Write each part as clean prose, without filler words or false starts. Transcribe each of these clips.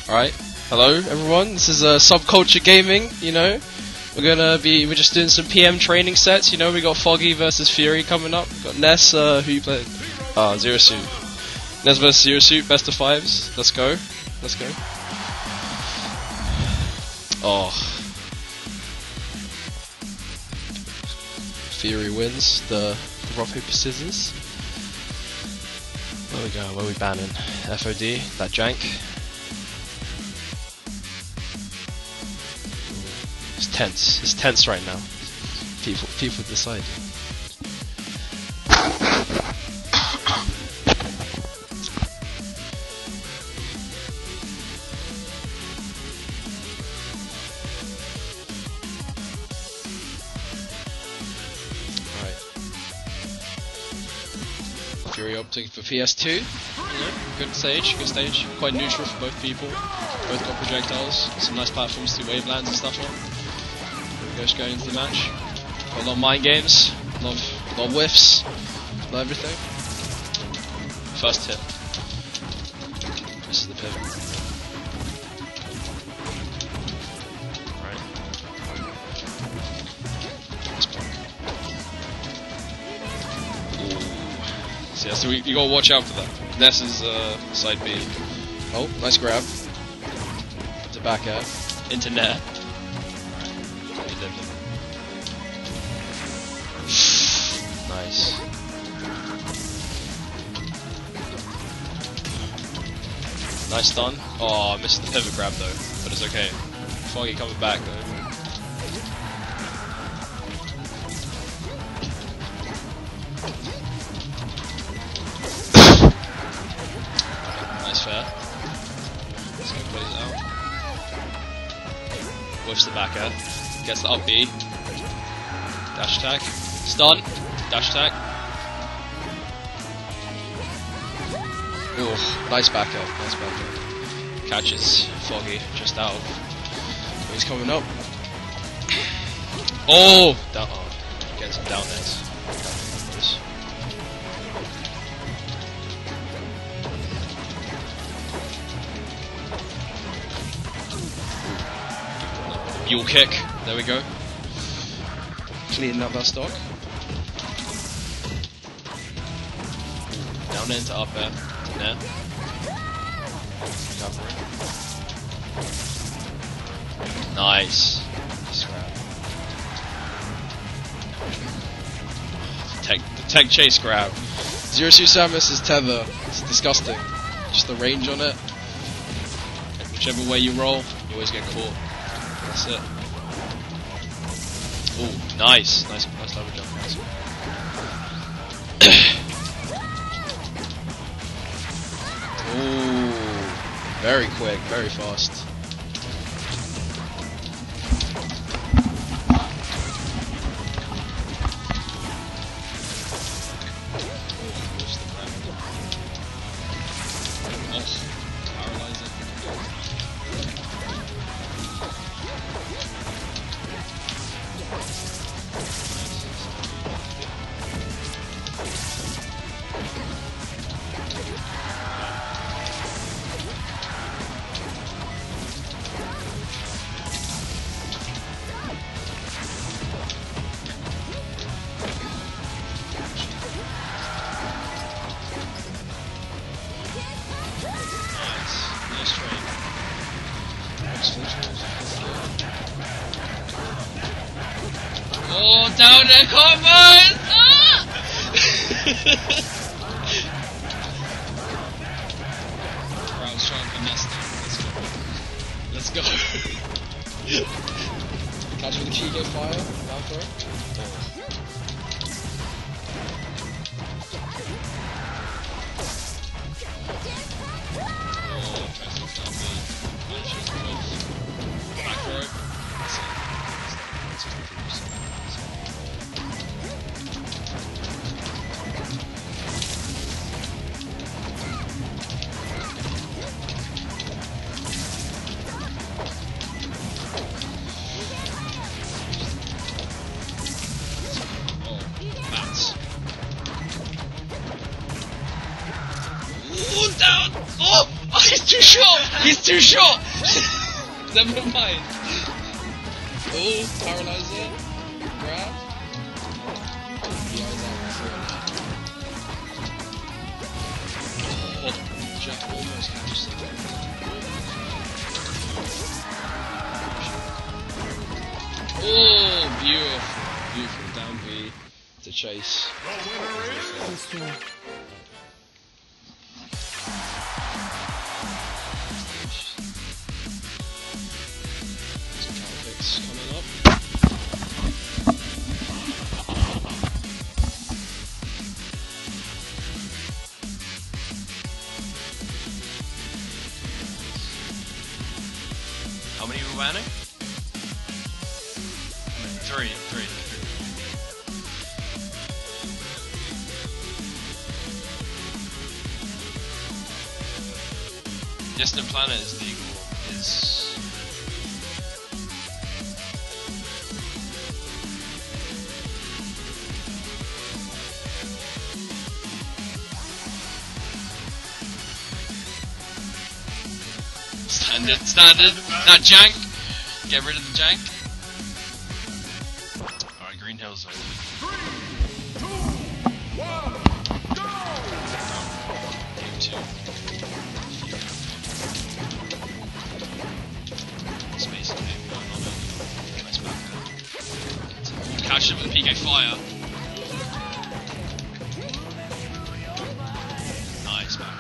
Alright, hello everyone, this is Subculture Gaming, you know. We're just doing some PM training sets, you know, we got Foggy versus Phuriate coming up. We got Ness, who you played? Zero Suit. Ness versus Zero Suit, best of fives. Let's go. Let's go. Oh. Fury wins the rock, paper, scissors. Where we go? Where we banning? FOD, that jank. It's tense. It's tense right now. People decide. Alright. Fury opting for PS2. Yeah, good stage. Quite neutral for both people. Both got projectiles. Some nice platforms to wavelands and stuff on. Just going into the match. Got a lot of mind games, a lot of whiffs, a lot of everything. First hit. This is the pivot. Right. Nice block. Ooh. So you gotta watch out for that. Ness is side B. Oh, nice grab. To back air. Into net. Nice. Nice stun. Oh, I missed the pivot grab though, but it's okay. Foggy coming back though. Nice fair. Let's go plays it out. Whiffs the back air. Gets the up B. Dash attack. Stun. Dash attack. Ooh, nice back up. Nice back up. Catches Foggy just out. He's coming up. Oh! Down. Oh, getting some down airs. Mule kick. There we go. Cleaning up that stock. Down into up air. Net. Recovery. Nice. Scrap. Tech chase grab. Zero Suit Samus is tether. It's disgusting. Just the range on it. Whichever way you roll, you always get caught. That's it. Ooh, nice. Nice double jump. Ooh, very quick, very fast. Oh, down there, combos! Ah! I was trying to Ness. Let's go. Catch with the key, get fire. Down throw. Oh, tries to stop me. Vanishes both. Back throw. short! He's too short! Never mind. Oh, paralyzer. Grab. Oh, Jack almost catches something. Oh, beautiful. Beautiful. Down B to chase. Coming up. How many were banning? Three. Distant Planet is legal. Is standard. That jank. Get rid of the jank. Alright, Green Hills over. 3, 2, 1, go! Game 2. Space in game 1, not over. Nice back there. Catch him with a PK Fire. Nice back.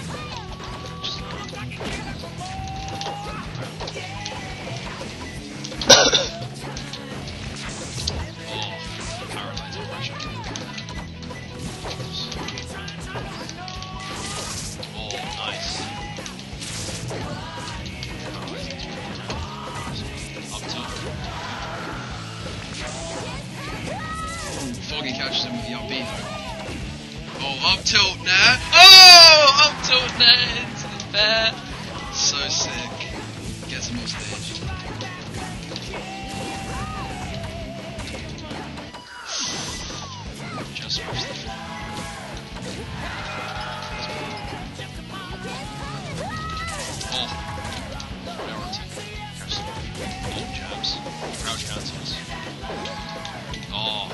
Foggy catches him with the up B though. Oh, up tilt now. Oh, up tilt there into the bear. So sick. Gets him off stage. Just missed the Oh, jabs. Crouch cancels. Oh.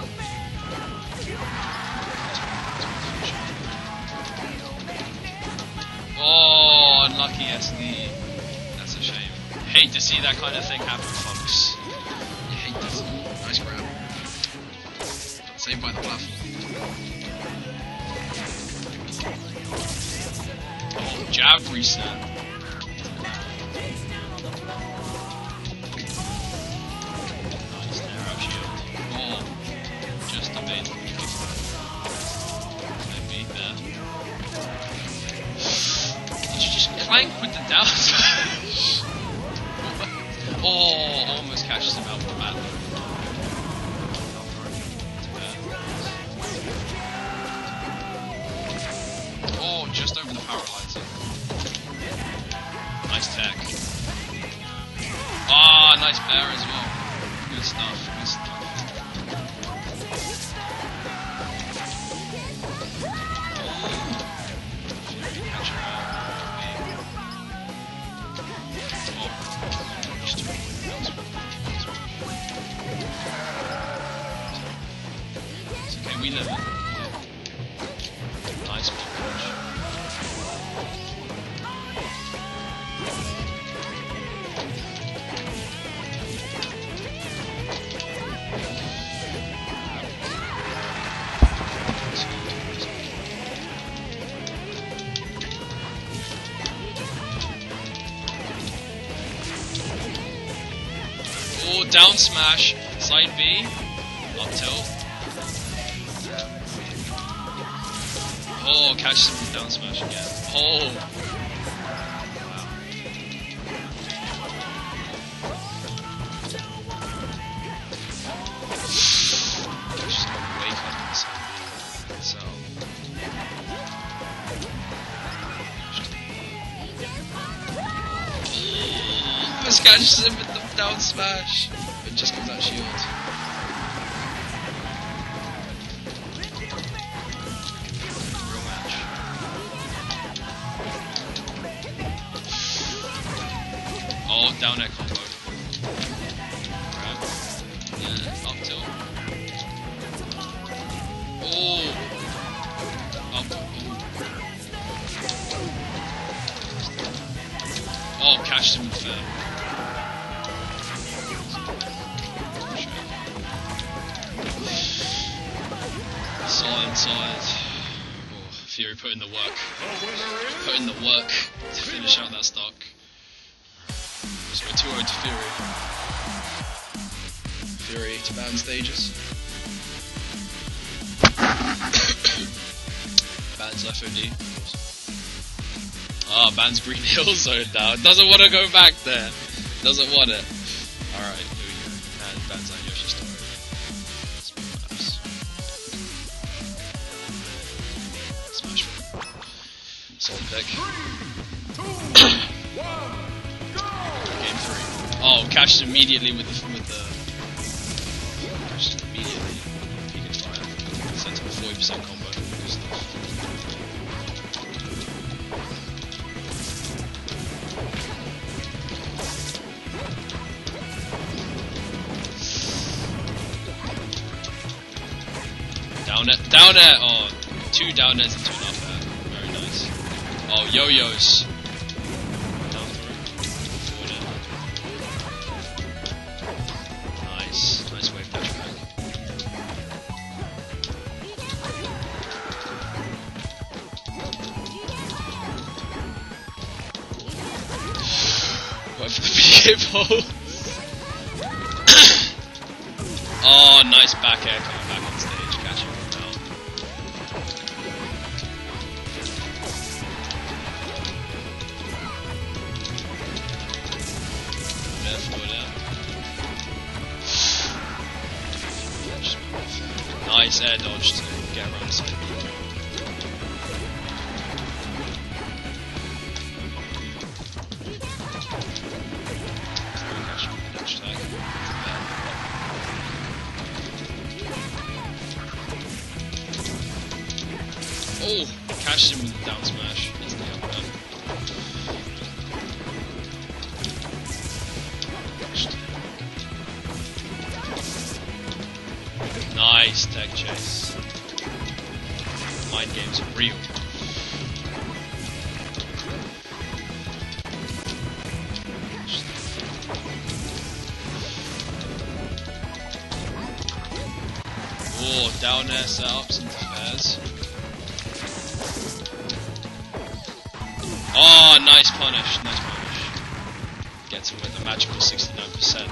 Oh, unlucky SD. That's a shame. Hate to see that kind of thing happen, folks. You hate this. Nice grab. Saved by the platform. Oh, jab reset. Clank with the down smash. Oh, almost catches him out with the bat. Oh, just over the paralyzer. Nice tech. Ah, nice bear as well. Good stuff. Good stuff. We live it. Nice ball catch. Oh, down smash, side B, up tilt. Oh, catches him with down smash again. Oh! Wow. Just way cutting this up. So. This catches him with the down smash. It just comes out shield. down air combo. Grab. Yeah, up tilt. Oh! Up. Oh, catched him in fair. Solid. Oh, Fury put in the work. Put in the work to finish out that stock. So we're 2-0 to Fury. Fury to ban stages. Bans FOD, of course. Ah, bans Green Hill Zone now. Doesn't want to go back there. Doesn't want it. Alright, here we go. And bans on Yoshi Story. Smash it. Solid deck. 3, 2, 1, go! Game 3. Oh, cashed immediately with the cashed immediately. He can fire. Sent him a 40% combo. Good stuff. Down air! Oh, 2 down airs into an up air. Very nice. Oh, yo-yos. Down through. Forward air. Nice wave dash back. Wait for the PK pole. Oh, nice back air coming back on stage. Catch him from down. Forward air. Nice air dodge to get around the spin. Oh, catched him with the down smash. That's the up air. Nice tech chase. Mind games are real. Oh, down air setups into fairs. Oh, nice punish. Gets him with the magical 69%.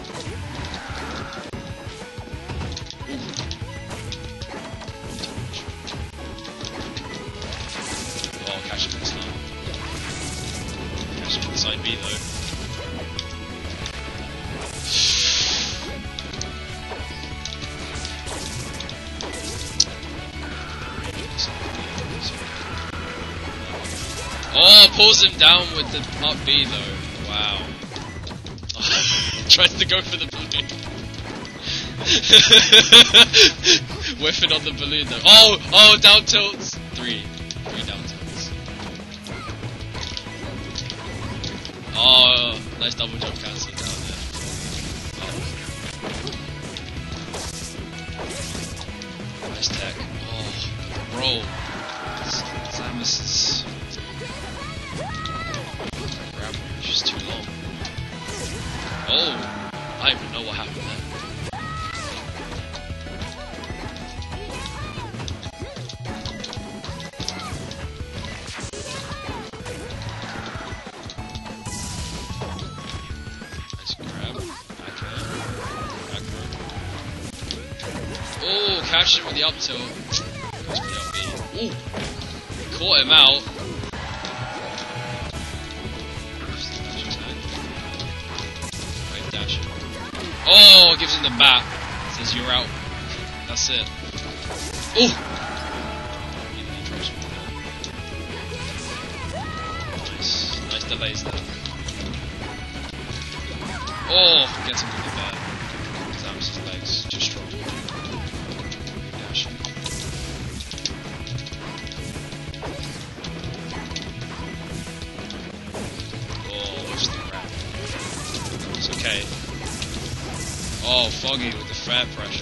Oh, catch him this time. Catch him inside B though. Oh, pulls him down with the up B though. Wow. Tries to go for the balloon. Whiffing on the balloon though. Oh, down tilts. 3 down tilts. Oh, nice double jump cancel down there. Oh. Nice tech. Oh, roll. Samus is... She's too long. Oh, I don't even know what happened there. Nice grab. Back air. Back row. Oh, catched him with the up tilt. Goes for the up B. Ooh, caught him out. Oh, gives him the bat. Says you're out. That's it. Oh! Nice delays there. Oh, gets him with the bat. Samus's legs, just strong. Dash. Oh, just the grab. It's okay. Oh, Foggy with the fair pressure.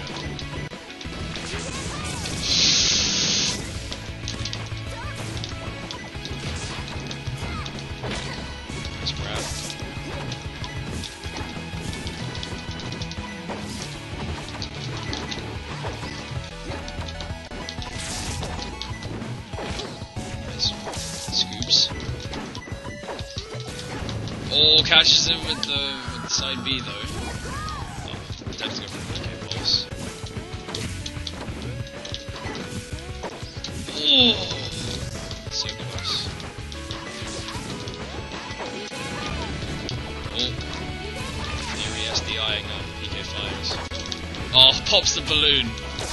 Nice grab. Scoops. Oh, catches him with the side B though. Oh, definitely go for the DK balls. Oh, so close. Oh, Fury SDIing on PK5s. Oh, pops the balloon.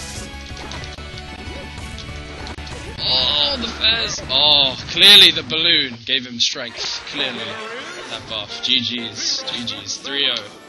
Oh, the fairs! Oh, clearly the balloon gave him strength. Clearly. That buff. GG's. GG's. 3-0.